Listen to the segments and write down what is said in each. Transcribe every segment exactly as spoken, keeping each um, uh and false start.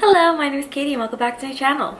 Hello, my name is Katie and welcome back to my channel.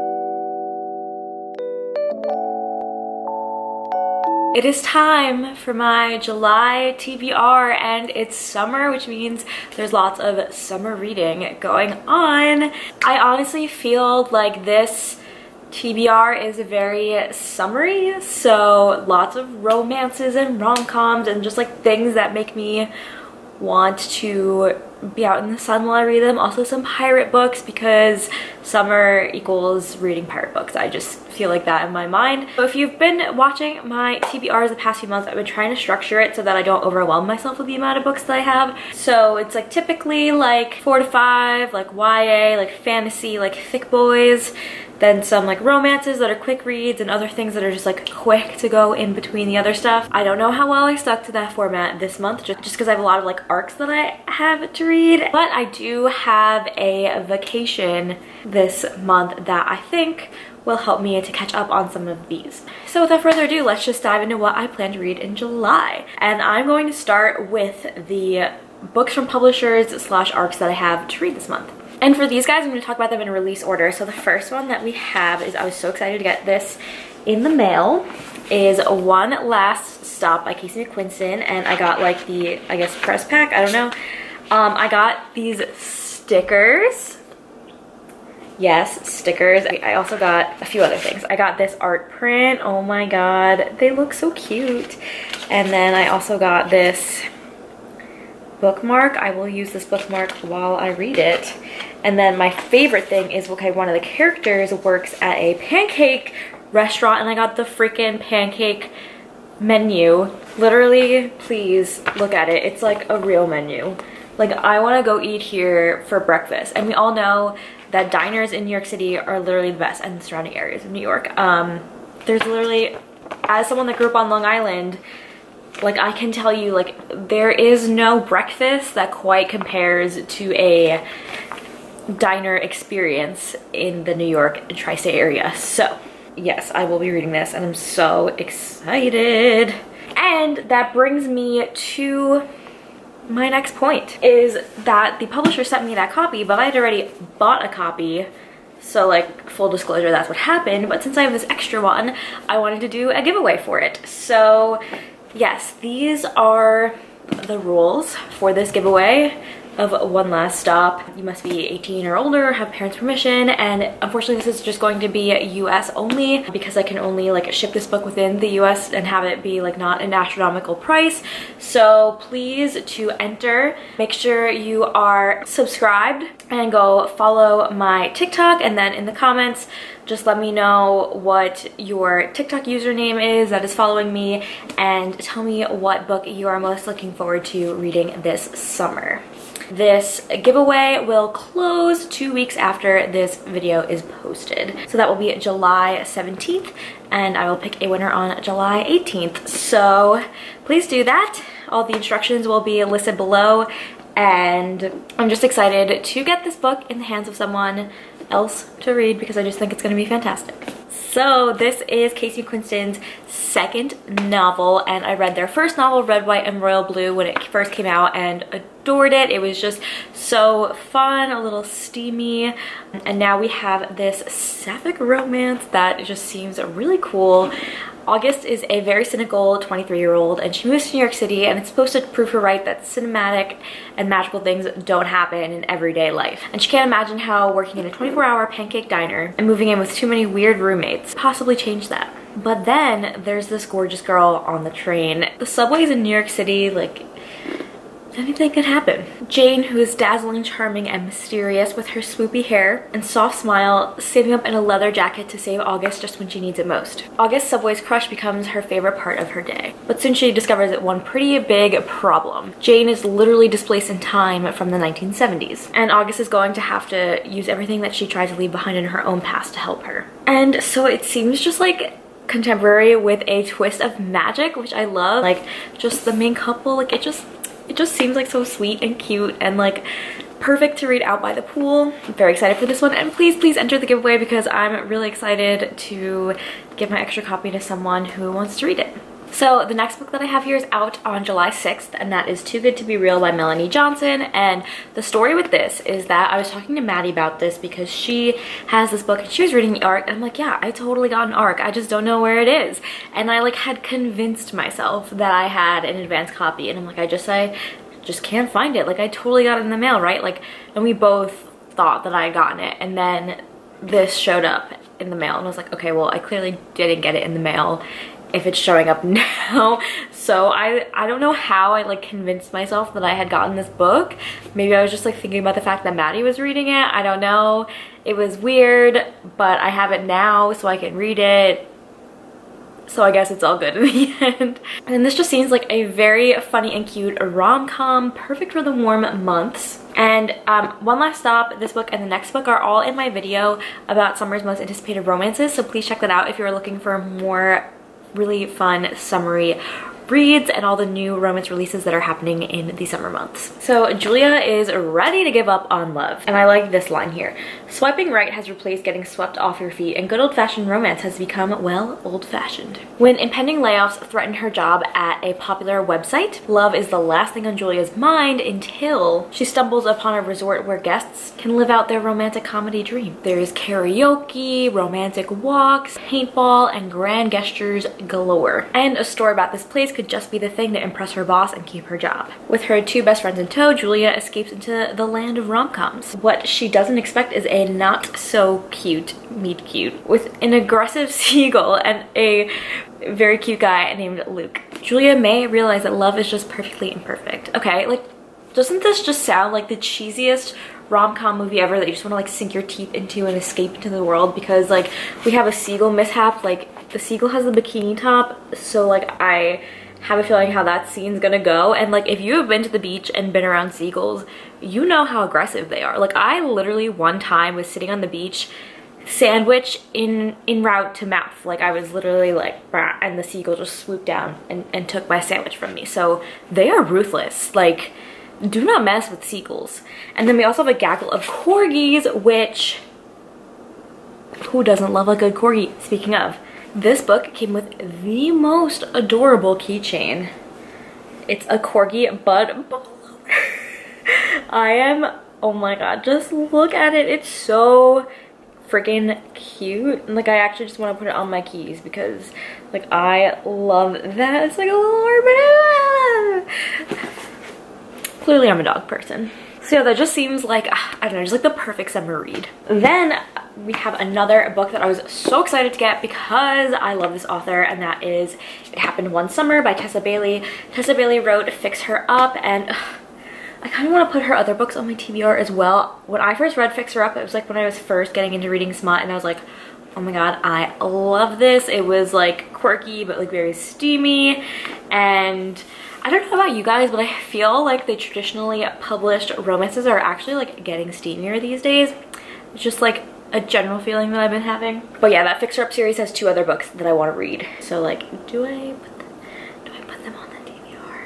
It is time for my July T B R and it's summer, which means there's lots of summer reading going on. I honestly feel like this T B R is very summery, so lots of romances and rom-coms and just like things that make me want to be out in the sun while I read them. Also some pirate books because summer equals reading pirate books. I just feel like that in my mind. So if you've been watching my T B Rs the past few months, I've been trying to structure it so that I don't overwhelm myself with the amount of books that I have. So it's like typically like four to five, like Y A, like fantasy, like thick boys, then some like romances that are quick reads and other things that are just like quick to go in between the other stuff. I don't know how well I stuck to that format this month just because I have a lot of like arcs that I have to read, but I do have a vacation this month that I think will help me to catch up on some of these. So without further ado, let's just dive into what I plan to read in July. And I'm going to start with the books from publishers slash arcs that I have to read this month. And for these guys, I'm going to talk about them in release order. So the first one that we have is, I was so excited to get this in the mail, is One Last Stop by Casey McQuiston. And I got like the, I guess, press pack, I don't know. Um, I got these stickers. Yes, stickers. I also got a few other things. I got this art print. Oh my god, they look so cute. And then I also got this bookmark. I will use this bookmark while I read it. And then my favorite thing is, okay, one of the characters works at a pancake restaurant and I got the freaking pancake menu. Literally, please look at it. It's like a real menu. Like, I want to go eat here for breakfast. And we all know that diners in New York City are literally the best, and the surrounding areas of New York. Um, there's literally, as someone that grew up on Long Island, like I can tell you, like there is no breakfast that quite compares to a diner experience in the New York tri-state area. So yes, I will be reading this and I'm so excited. And that brings me to my next point, is that the publisher sent me that copy, but I had already bought a copy. So like, full disclosure, that's what happened. But since I have this extra one, I wanted to do a giveaway for it. So yes, these are the rules for this giveaway of One Last Stop. You must be eighteen or older, have parents' permission, and unfortunately this is just going to be U S only because I can only like ship this book within the U S and have it be like not an astronomical price. So please, to enter, make sure you are subscribed and go follow my TikTok, and then in the comments just let me know what your TikTok username is that is following me and tell me what book you are most looking forward to reading this summer. This giveaway will close two weeks after this video is posted. So that will be July seventeenth and I will pick a winner on July eighteenth. So please do that. All the instructions will be listed below and I'm just excited to get this book in the hands of someone else to read because I just think it's going to be fantastic. So this is Casey McQuiston's second novel, and I read their first novel, Red, White, and Royal Blue, when it first came out and adored it. It was just so fun, a little steamy, and now we have this sapphic romance that just seems really cool. August is a very cynical twenty-three year old and she moves to New York City, and it's supposed to prove her right that cinematic and magical things don't happen in everyday life. And she can't imagine how working in a twenty-four hour pancake diner and moving in with too many weird roommates possibly change that. But then there's this gorgeous girl on the train. The subways in New York City, like, anything could happen. Jane, who is dazzling, charming, and mysterious with her swoopy hair and soft smile, saving up in a leather jacket to save August just when she needs it most. August's subway's crush becomes her favorite part of her day. But soon she discovers one pretty big problem. Jane is literally displaced in time from the nineteen seventies, and August is going to have to use everything that she tried to leave behind in her own past to help her. And so it seems just like contemporary with a twist of magic, which I love. Like, just the main couple, like it just It just seems like so sweet and cute and like perfect to read out by the pool. I'm very excited for this one, and please, please enter the giveaway because I'm really excited to give my extra copy to someone who wants to read it. So the next book that I have here is out on July sixth, and that is Too Good to Be Real by Melanie Johnson. And the story with this is that I was talking to Maddie about this because she has this book and she was reading the ARC, and I'm like, yeah, I totally got an ARC, I just don't know where it is. And I like had convinced myself that I had an advanced copy, and I'm like, I just I just can't find it. Like, I totally got it in the mail, right? Like, and we both thought that I had gotten it, and then this showed up in the mail, and I was like, okay, well, I clearly didn't get it in the mail if it's showing up now. So I I don't know how I like convinced myself that I had gotten this book. Maybe I was just like thinking about the fact that Maddie was reading it. I don't know. It was weird, but I have it now so I can read it. So I guess it's all good in the end. And this just seems like a very funny and cute rom-com, perfect for the warm months. And um, one last stop, this book and the next book are all in my video about summer's most anticipated romances. So please check that out if you're looking for more really fun summery reads and all the new romance releases that are happening in the summer months. So Julia is ready to give up on love. And I like this line here. Swiping right has replaced getting swept off your feet, and good old-fashioned romance has become, well, old-fashioned. When impending layoffs threaten her job at a popular website, love is the last thing on Julia's mind until she stumbles upon a resort where guests can live out their romantic comedy dream. There is karaoke, romantic walks, paintball, and grand gestures galore. And a story about this place could just be the thing to impress her boss and keep her job. With her two best friends in tow, Julia escapes into the land of rom-coms. What she doesn't expect is a not so cute meet cute with an aggressive seagull and a very cute guy named Luke. Julia may realize that love is just perfectly imperfect. Okay, like, doesn't this just sound like the cheesiest rom-com movie ever that you just want to like sink your teeth into and escape into the world? Because like we have a seagull mishap, like the seagull has a bikini top, so like I have a feeling how that scene's gonna go. And like if you have been to the beach and been around seagulls, you know how aggressive they are. Like I literally one time was sitting on the beach, sandwich in in route to mouth, like I was literally like bah, and the seagull just swooped down and, and took my sandwich from me. So they are ruthless. Like, do not mess with seagulls. And then we also have a gaggle of corgis, which who doesn't love a good corgi? Speaking of, this book came with the most adorable keychain. It's a corgi bud bottle. I am, oh my god, just look at it. It's so freaking cute. And like I actually just want to put it on my keys because like I love that. It's like a little orbit. Clearly I'm a dog person. So yeah, that just seems like, I don't know, just like the perfect summer read. Then we have another book that I was so excited to get because I love this author, and that is It Happened One Summer by Tessa Bailey. Tessa Bailey wrote Fix Her Up, and ugh, I kind of want to put her other books on my T B R as well. When I first read Fix Her Up, it was like when I was first getting into reading smut, and I was like, oh my god, I love this. It was like quirky but like very steamy, and I don't know about you guys, but I feel like the traditionally published romances are actually like getting steamier these days. It's just like a general feeling that I've been having. But yeah, that Fix Her Up series has two other books that I want to read. So like, do I put them, do I put them on the T B R?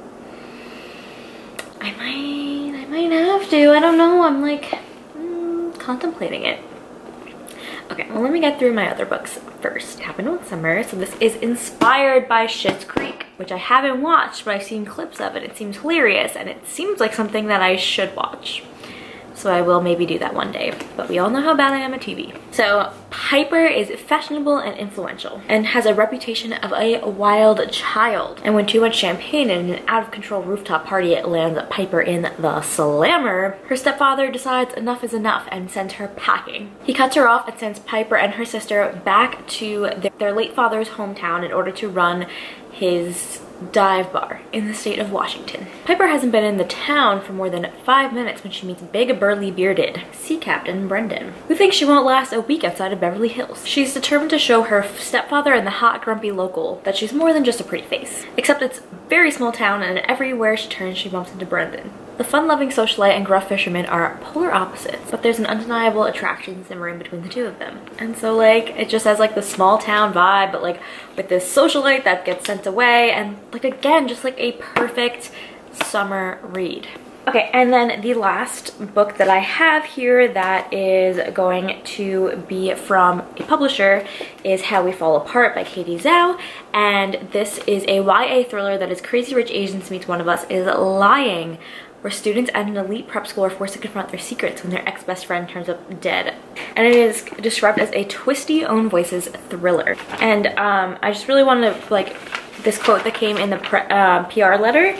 I might, I might have to. I don't know. I'm like mm, contemplating it. Okay, well let me get through my other books first. It Happened One Summer. So this is inspired by Schitt's Creek, which I haven't watched, but I've seen clips of it. It seems hilarious, and it seems like something that I should watch. So I will maybe do that one day, but we all know how bad I am at T V. So Piper is fashionable and influential and has a reputation of a wild child. And when too much champagne and an out-of-control rooftop party lands Piper in the slammer, her stepfather decides enough is enough and sends her packing. He cuts her off and sends Piper and her sister back to their late father's hometown in order to run his dive bar in the state of Washington. Piper hasn't been in the town for more than five minutes when she meets big burly bearded Sea Captain Brendan, who thinks she won't last a week outside of Beverly Hills. She's determined to show her stepfather and the hot grumpy local that she's more than just a pretty face. Except it's a very small town, and everywhere she turns she bumps into Brendan. The fun-loving socialite and gruff fisherman are polar opposites, but there's an undeniable attraction simmering between the two of them. And so like, it just has like the small town vibe, but like with this socialite that gets sent away, and like again, just like a perfect summer read. Okay, and then the last book that I have here that is going to be from a publisher is How We Fall Apart by Katie Zhao. And this is a Y A thriller that is Crazy Rich Asians meets One of Us is Lying, where students at an elite prep school are forced to confront their secrets when their ex-best friend turns up dead. And it is described as a twisty own voices thriller. And um, I just really wanted to, like, this quote that came in the pre uh, P R letter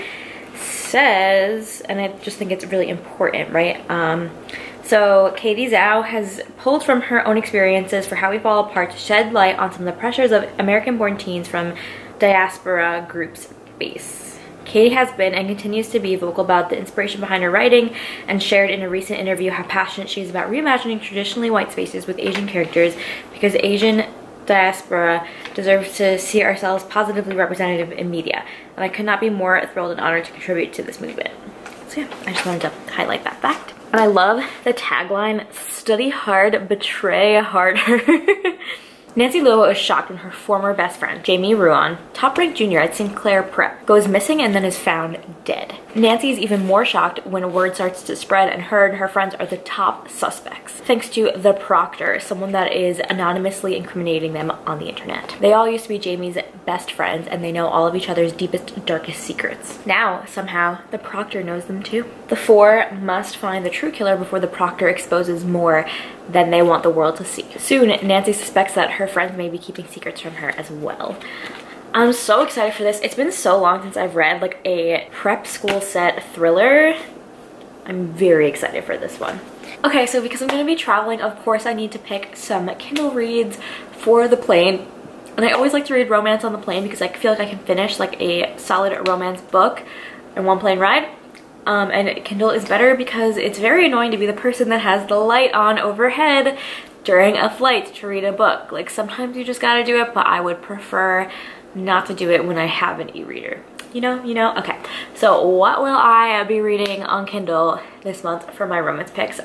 says, and I just think it's really important, right? Um, so Katie Zhao has pulled from her own experiences for How We Fall Apart to shed light on some of the pressures of American-born teens from diaspora groups' base. Katie has been and continues to be vocal about the inspiration behind her writing and shared in a recent interview how passionate she is about reimagining traditionally white spaces with Asian characters because Asian diaspora deserves to see ourselves positively representative in media, and I could not be more thrilled and honored to contribute to this movement. So yeah, I just wanted to highlight that fact. And I love the tagline, study hard, betray harder. Nancy Luo is shocked when her former best friend, Jamie Ruan, top-ranked junior at Sinclair Prep, goes missing and then is found dead. Nancy is even more shocked when word starts to spread and her and her friends are the top suspects, thanks to The Proctor, someone that is anonymously incriminating them on the internet. They all used to be Jamie's best friends and they know all of each other's deepest, darkest secrets. Now, somehow, The Proctor knows them too. The four must find the true killer before The Proctor exposes more than they want the world to see. Soon, Nancy suspects that her friends may be keeping secrets from her as well. I'm so excited for this. It's been so long since I've read like a prep school set thriller. I'm very excited for this one. Okay, so because I'm gonna be traveling, of course I need to pick some Kindle reads for the plane. And I always like to read romance on the plane because I feel like I can finish like a solid romance book in one plane ride. Um, and Kindle is better because it's very annoying to be the person that has the light on overhead during a flight to read a book. Like sometimes you just gotta do it, but I would prefer not to do it when I have an e-reader. You know, you know? Okay, so what will I be reading on Kindle this month for my romance picks?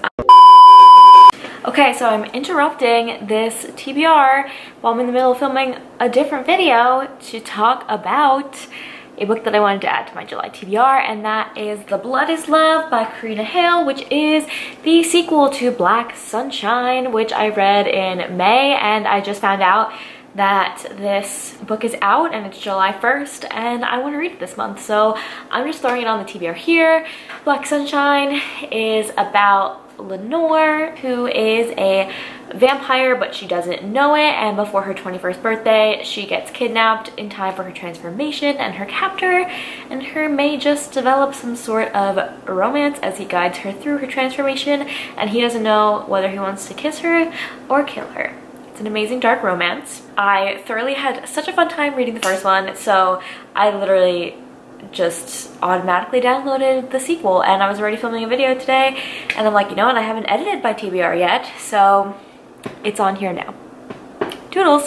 Okay, so I'm interrupting this T B R while I'm in the middle of filming a different video to talk about a book that I wanted to add to my July T B R, and that is The Blood is Love by Karina Hale, which is the sequel to Black Sunshine, which I read in May, and I just found out that this book is out and it's July first and I want to read it this month, so I'm just throwing it on the T B R here. Black Sunshine is about Lenore, who is a vampire but she doesn't know it, and before her twenty-first birthday she gets kidnapped in time for her transformation, and her captor and her may just develop some sort of romance as he guides her through her transformation, and he doesn't know whether he wants to kiss her or kill her. It's an amazing dark romance. I thoroughly had such a fun time reading the first one, so I literally just automatically downloaded the sequel, and I was already filming a video today and I'm like, you know what, I haven't edited my T B R yet, so it's on here now. Toodles!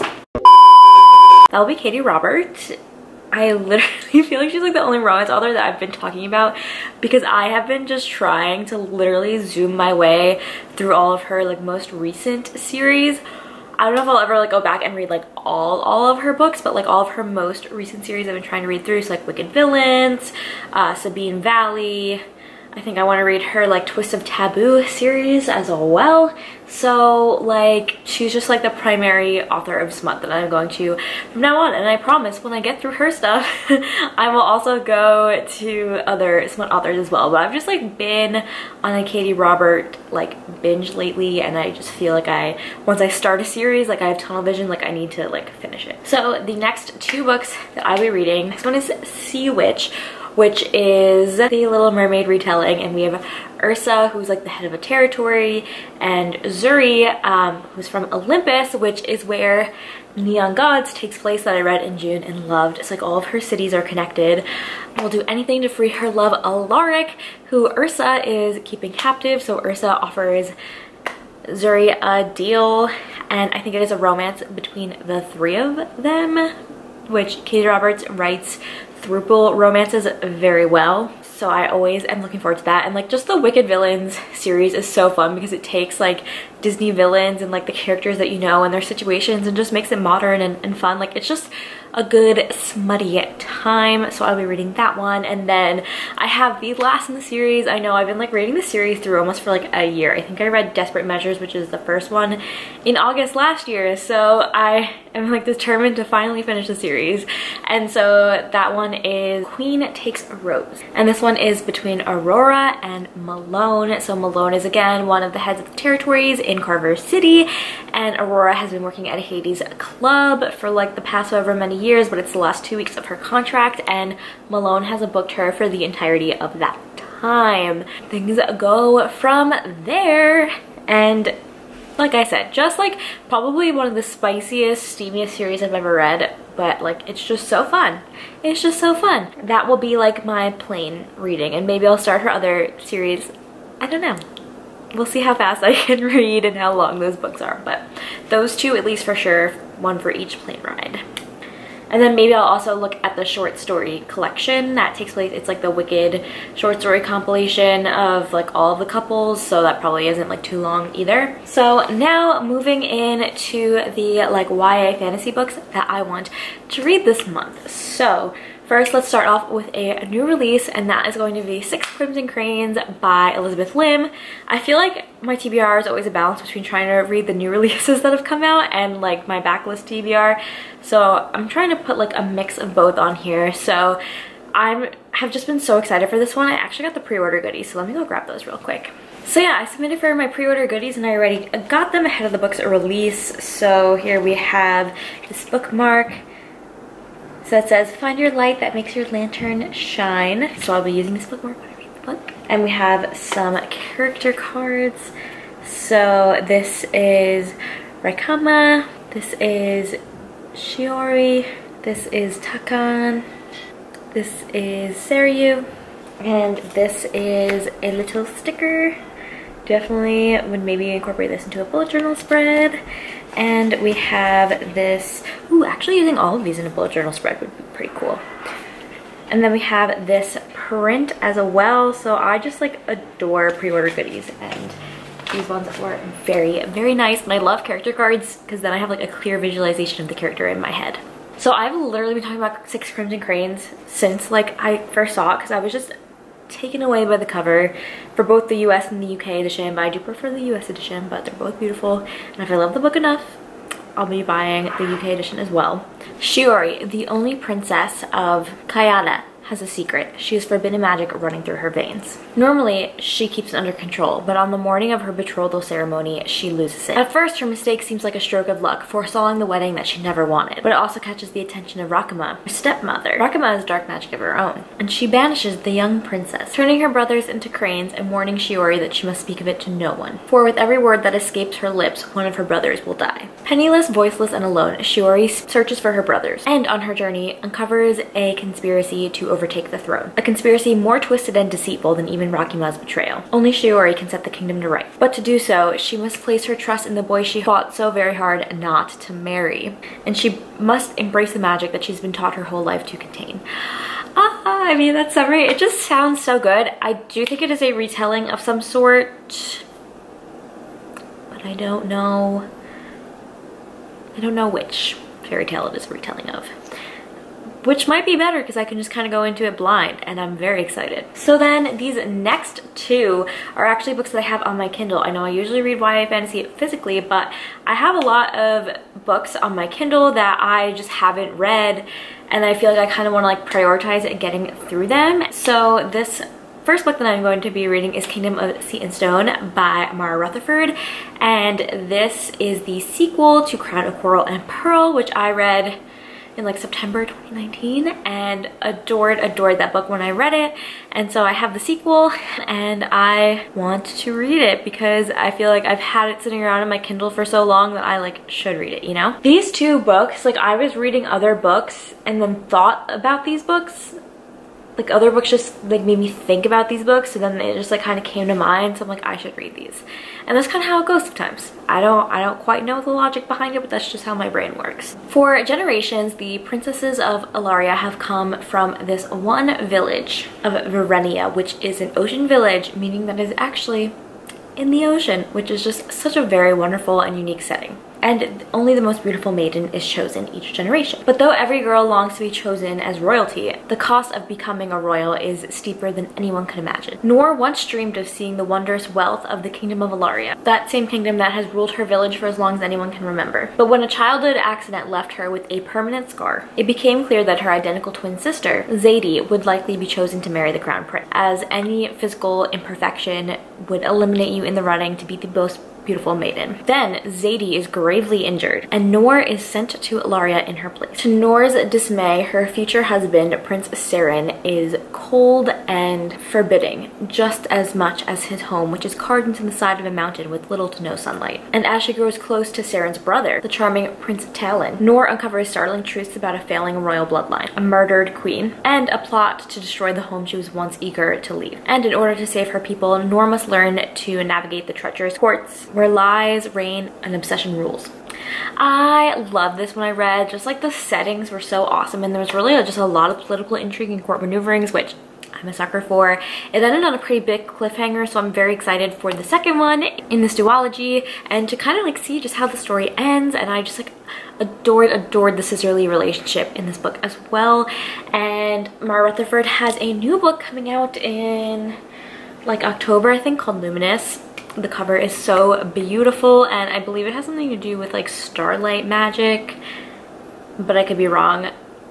That'll be Katee Robert. I literally feel like she's like the only romance author that I've been talking about because I have been just trying to literally zoom my way through all of her like most recent series. I don't know if I'll ever like go back and read like all all of her books, but like all of her most recent series I've been trying to read through. So like Wicked Villains, uh, Sabine Valley. I think I want to read her like Twist of Taboo series as well. So like she's just like the primary author of smut that I'm going to from now on, and I promise when I get through her stuff I will also go to other smut authors as well. But I've just like been on a Katee Robert like binge lately, and I just feel like I once I start a series like I have tunnel vision, like I need to like finish it. So the next two books that I'll be reading, next one is Sea Witch, which is the Little Mermaid retelling, and we have Ursa, who's like the head of a territory, and Zuri, um, who's from Olympus, which is where Neon Gods takes place, that I read in June and loved. It's like all of her cities are connected. Will do anything to free her love Alaric, who Ursa is keeping captive, so Ursa offers Zuri a deal, and I think it is a romance between the three of them, which Katee Roberts writes throuple romances very well. so I always am looking forward to that. And like just the Wicked Villains series is so fun because it takes like Disney villains and like the characters that you know and their situations and just makes it modern and, and fun. Like it's just a good smutty time, so I'll be reading that one. And then I have the last in the series. I know I've been like reading the series through almost for like a year. I think I read Desperate Measures, which is the first one, in August last year, so I am like determined to finally finish the series. And so that one is Queen Takes a Rose, and this one is between Aurora and Malone. So Malone is again one of the heads of the territories in Carver City, and Aurora has been working at Hades Club for like the past however many years, but it's the last two weeks of her contract, and Malone has booked her for the entirety of that time. Things go from there, and like I said, just like probably one of the spiciest, steamiest series I've ever read, but like it's just so fun. It's just so fun. That will be like my plain reading, and maybe I'll start her other series. I don't know. We'll see how fast I can read and how long those books are, but those two at least for sure, one for each plane ride. And then maybe I'll also look at the short story collection that takes place. It's like the Wicked short story compilation of like all of the couples, so that probably isn't like too long either. So now moving in to the like Y A fantasy books that I want to read this month. So first, let's start off with a new release, and that is going to be Six Crimson Cranes by Elizabeth Lim. I feel like my T B R is always a balance between trying to read the new releases that have come out and like my backlist T B R. So I'm trying to put like a mix of both on here. So I have just been so excited for this one. I actually got the pre-order goodies, so let me go grab those real quick. So yeah, I submitted for my pre-order goodies and I already got them ahead of the book's release. So here we have this bookmark. So it says, find your light that makes your lantern shine. So I'll be using this bookmark when I read the book. And we have some character cards. So this is Raikama. This is Shiori. This is Takan. This is Seiryu. And this is a little sticker. Definitely would maybe incorporate this into a bullet journal spread. And we have this, ooh, actually using all of these in a bullet journal spread would be pretty cool. And then we have this print as well. So I just like adore pre-order goodies, and these ones were very, very nice. And I love character cards because then I have like a clear visualization of the character in my head. So I've literally been talking about Six Crimson Cranes since like I first saw it, because I was just taken away by the cover for both the U S and the U K edition, but I do prefer the U S edition, but they're both beautiful. And if I love the book enough, I'll be buying the U K edition as well. Shiori, the only princess of Kayana, has a secret. She has forbidden magic running through her veins. Normally, she keeps it under control, but on the morning of her betrothal ceremony, she loses it. At first, her mistake seems like a stroke of luck, forestalling the wedding that she never wanted, but it also catches the attention of Rakuma, her stepmother. Rakuma has dark magic of her own, and she banishes the young princess, turning her brothers into cranes and warning Shiori that she must speak of it to no one, for with every word that escapes her lips, one of her brothers will die. Penniless, voiceless, and alone, Shiori searches for her brothers, and on her journey, uncovers a conspiracy to overtake the throne. A conspiracy more twisted and deceitful than even Rakuma's betrayal. Only Shiori can set the kingdom to right. But to do so, she must place her trust in the boy she fought so very hard not to marry. And she must embrace the magic that she's been taught her whole life to contain. Ah, I mean, that summary, it just sounds so good. I do think it is a retelling of some sort, but I don't know. I don't know which fairy tale it is a retelling of. Which might be better because I can just kind of go into it blind, and I'm very excited. So then these next two are actually books that I have on my Kindle. I know I usually read Y A fantasy physically, but I have a lot of books on my Kindle that I just haven't read, and I feel like I kind of want to like prioritize getting through them. So this first book that I'm going to be reading is Kingdom of Sea and Stone by Mara Rutherford, and this is the sequel to Crown of Coral and Pearl, which I read in like September twenty nineteen and adored adored that book when I read it. And so I have the sequel and I want to read it because I feel like I've had it sitting around in my Kindle for so long that I like should read it, you know? These two books, like I was reading other books and then thought about these books like other books just like made me think about these books, so then it just like kind of came to mind, so I'm like, I should read these. And that's kind of how it goes sometimes. I don't I don't quite know the logic behind it, but that's just how my brain works. For generations, the princesses of Ellaria have come from this one village of Verenia, which is an ocean village, meaning that it is actually in the ocean, which is just such a very wonderful and unique setting. And only the most beautiful maiden is chosen each generation. But though every girl longs to be chosen as royalty, the cost of becoming a royal is steeper than anyone could imagine. Noor once dreamed of seeing the wondrous wealth of the kingdom of Ellaria, that same kingdom that has ruled her village for as long as anyone can remember. But when a childhood accident left her with a permanent scar, it became clear that her identical twin sister, Zadie, would likely be chosen to marry the crown prince, as any physical imperfection would eliminate you in the running to be the most beautiful maiden. Then Zadie is gravely injured and Noor is sent to Ellaria in her place. To Noor's dismay, her future husband, Prince Seren, is cold and forbidding just as much as his home, which is carved into the side of a mountain with little to no sunlight. And as she grows close to Seren's brother, the charming Prince Talon, Noor uncovers startling truths about a failing royal bloodline, a murdered queen, and a plot to destroy the home she was once eager to leave. And in order to save her people, Noor must learn to navigate the treacherous courts where lies reign and obsession rules. I love this when I read, just like the settings were so awesome, and there was really just a lot of political intrigue and court maneuverings, which I'm a sucker for. It ended on a pretty big cliffhanger, so I'm very excited for the second one in this duology and to kind of like see just how the story ends. And I just like adored, adored the sisterly relationship in this book as well. And Mara Rutherford has a new book coming out in like October, I think, called Luminous. The cover is so beautiful, and I believe it has something to do with like starlight magic, but I could be wrong.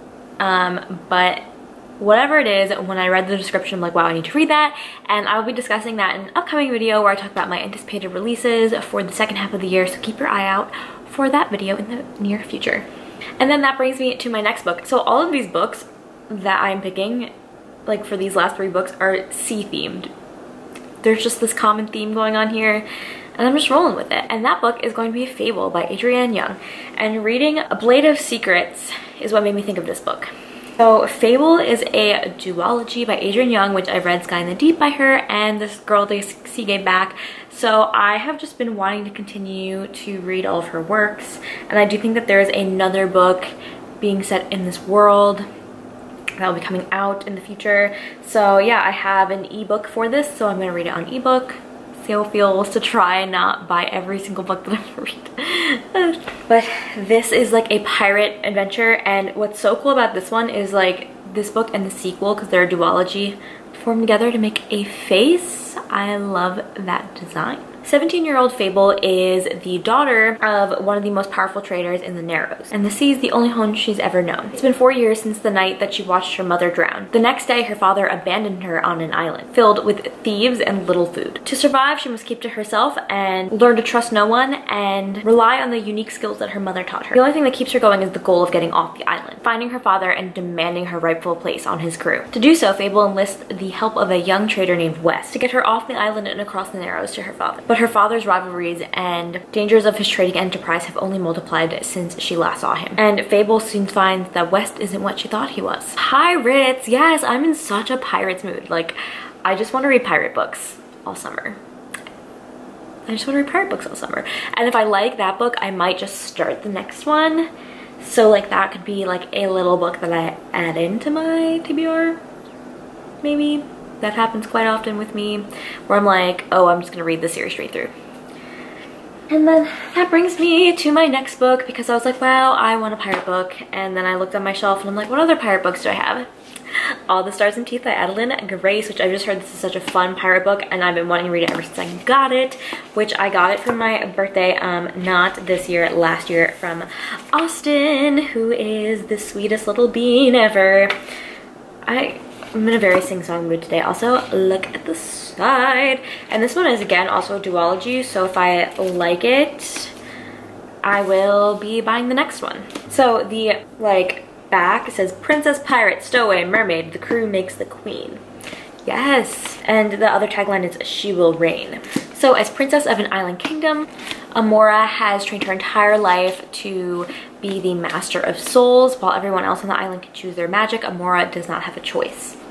Um, but whatever it is, when I read the description, I'm like, wow, I need to read that. And I'll be discussing that in an upcoming video where I talk about my anticipated releases for the second half of the year, so keep your eye out for that video in the near future. And then that brings me to my next book. So all of these books that I'm picking, like for these last three books, are sea themed. There's just this common theme going on here, and I'm just rolling with it. And that book is going to be Fable by Adrienne Young. And reading A Blade of Secrets is what made me think of this book. So Fable is a duology by Adrienne Young, which I read Sky in the Deep by her and This Girl They See Gave Back. So I have just been wanting to continue to read all of her works, and I do think that there is another book being set in this world that will be coming out in the future. So yeah, I have an ebook for this, so I'm gonna read it on ebook. See how it feels to try and not buy every single book that I read. But this is like a pirate adventure, and what's so cool about this one is like this book and the sequel, because they're a duology, form together to make a face. I love that design. seventeen year old Fable is the daughter of one of the most powerful traders in the Narrows, and the sea is the only home she's ever known. It's been four years since the night that she watched her mother drown. The next day, her father abandoned her on an island filled with thieves and little food. To survive, she must keep to herself and learn to trust no one and rely on the unique skills that her mother taught her. The only thing that keeps her going is the goal of getting off the island, finding her father and demanding her rightful place on his crew. To do so, Fable enlists the help of a young trader named West to get her off the island and across the Narrows to her father. But her father's rivalries and dangers of his trading enterprise have only multiplied since she last saw him. And Fable soon finds that West isn't what she thought he was. Pirates! Yes, I'm in such a pirates mood. Like, I just want to read pirate books all summer. I just want to read pirate books all summer. And if I like that book, I might just start the next one. So like that could be like a little book that I add into my T B R, maybe. That happens quite often with me, where I'm like, oh, I'm just gonna read the series straight through. And then that brings me to my next book, because I was like, wow, I want a pirate book. And then I looked on my shelf and I'm like, what other pirate books do I have? All the Stars and Teeth by Adeline Grace, which I just heard this is such a fun pirate book, and I've been wanting to read it ever since I got it, which I got it for my birthday, um, not this year, last year, from Austin, who is the sweetest little bean ever. I... I'm in a very sing-song mood today. Also, look at the side. And this one is, again, also a duology, so if I like it, I will be buying the next one. So the, like, back says, Princess, Pirate, Stowaway, Mermaid, the crew makes the queen. Yes! And the other tagline is, she will reign. So as princess of an island kingdom, Amora has trained her entire life to be the master of souls. While everyone else on the island can choose their magic, Amora does not have a choice.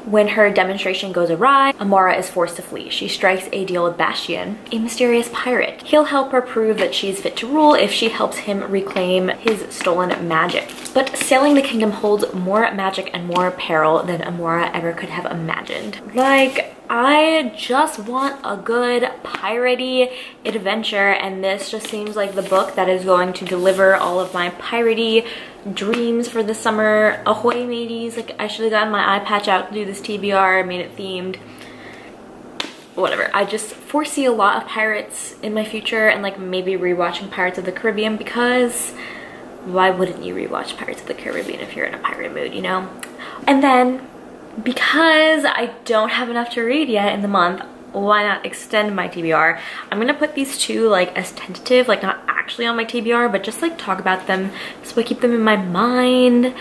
When her demonstration goes awry, Amara is forced to flee. She strikes a deal with Bastian, a mysterious pirate. He'll help her prove that she's fit to rule if she helps him reclaim his stolen magic. But sailing the kingdom holds more magic and more peril than Amara ever could have imagined. Like, I just want a good piratey adventure, and this just seems like the book that is going to deliver all of my piratey dreams for the summer. Ahoy mateys, like I should have gotten my eye patch out to do this T B R, made it themed. Whatever, I just foresee a lot of pirates in my future, and like maybe rewatching Pirates of the Caribbean, because why wouldn't you rewatch Pirates of the Caribbean if you're in a pirate mood, you know? And then, because I don't have enough to read yet in the month, why not extend my T B R? I'm gonna put these two like as tentative, like not actually on my T B R, but just like talk about them so I keep them in my mind,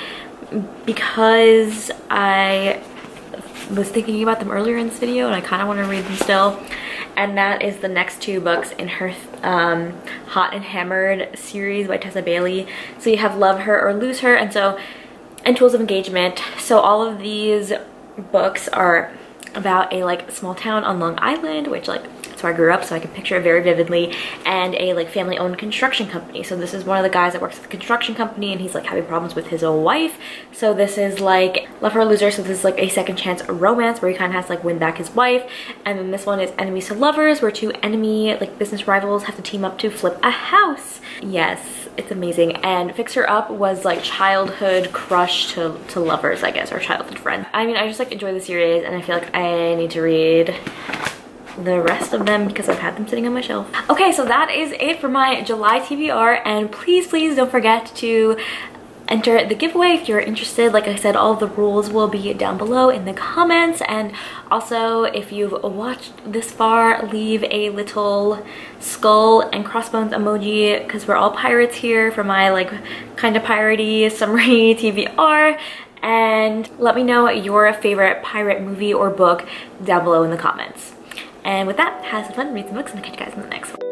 because I was thinking about them earlier in this video and I kind of want to read them still. And that is the next two books in her um, Hot and Hammered series by Tessa Bailey. So you have Love Her or Lose Her, and so and Tools of Engagement. So all of these books are about a like small town on Long Island, which like that's where I grew up, so I can picture it very vividly, and a like family owned construction company. So this is one of the guys that works at the construction company, and he's like having problems with his own wife. So this is like Love Her or Lose Her, so this is like a second chance romance where he kind of has to like win back his wife. And then this one is Enemies to Lovers, where two enemy like business rivals have to team up to flip a house. Yes, it's amazing. And Fix Her Up was like childhood crush to, to lovers, I guess, or childhood friend. I mean, I just like enjoy the series, and I feel like I need to read the rest of them because I've had them sitting on my shelf. Okay, so that is it for my July T B R, and please, please don't forget to enter the giveaway if you're interested. Like I said, all the rules will be down below in the comments, and also if you've watched this far, leave a little skull and crossbones emoji because we're all pirates here for my like kind of piratey summary T B R. And let me know your favorite pirate movie or book down below in the comments. And with that, have some fun, read some books, and I'll catch you guys in the next one.